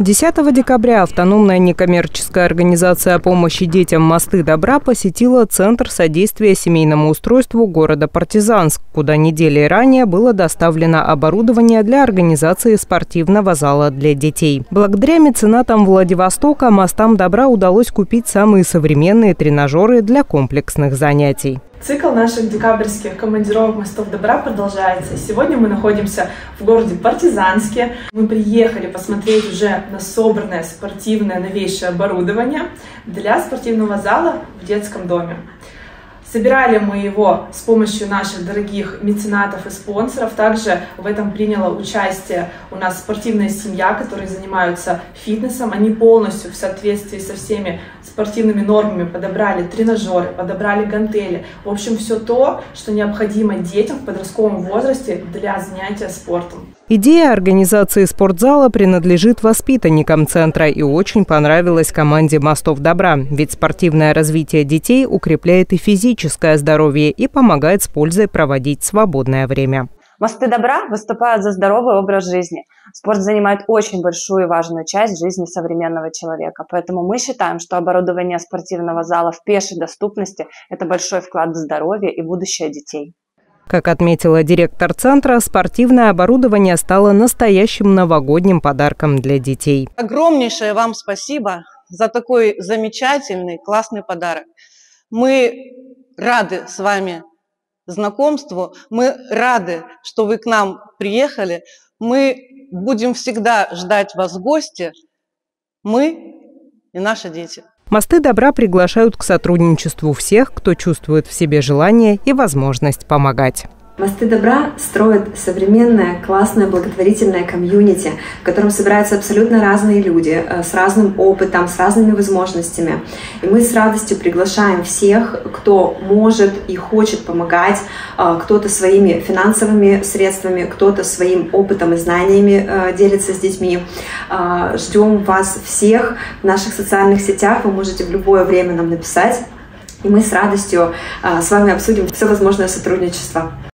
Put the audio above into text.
10 декабря автономная некоммерческая организация помощи детям «Мосты добра» посетила Центр содействия семейному устройству города Партизанск, куда недели ранее было доставлено оборудование для организации спортивного зала для детей. Благодаря меценатам Владивостока «Мостам добра» удалось купить самые современные тренажеры для комплексных занятий. Цикл наших декабрьских командировок «Мостов добра» продолжается. Сегодня мы находимся в городе Партизанске. Мы приехали посмотреть уже на собранное спортивное новейшее оборудование для спортивного зала в детском доме. Собирали мы его с помощью наших дорогих меценатов и спонсоров. Также в этом приняла участие у нас спортивная семья, которые занимаются фитнесом. Они полностью в соответствии со всеми спортивными нормами подобрали тренажеры, подобрали гантели. В общем, все то, что необходимо детям в подростковом возрасте для занятия спортом. Идея организации спортзала принадлежит воспитанникам центра и очень понравилась команде «Мостов добра». Ведь спортивное развитие детей укрепляет и физическое здоровье и помогает с пользой проводить свободное время. «Мосты добра» выступают за здоровый образ жизни. Спорт занимает очень большую и важную часть жизни современного человека. Поэтому мы считаем, что оборудование спортивного зала в пешей доступности – это большой вклад в здоровье и будущее детей. Как отметила директор центра, спортивное оборудование стало настоящим новогодним подарком для детей. Огромнейшее вам спасибо за такой замечательный, классный подарок. Мы рады с вами знакомству, мы рады, что вы к нам приехали. Мы будем всегда ждать вас в гости, мы и наши дети. «Мосты добра» приглашают к сотрудничеству всех, кто чувствует в себе желание и возможность помогать. «Мосты добра» строят современное, классное, благотворительное комьюнити, в котором собираются абсолютно разные люди, с разным опытом, с разными возможностями. И мы с радостью приглашаем всех, кто может и хочет помогать, кто-то своими финансовыми средствами, кто-то своим опытом и знаниями делится с детьми. Ждем вас всех в наших социальных сетях, вы можете в любое время нам написать, и мы с радостью с вами обсудим все возможное сотрудничество.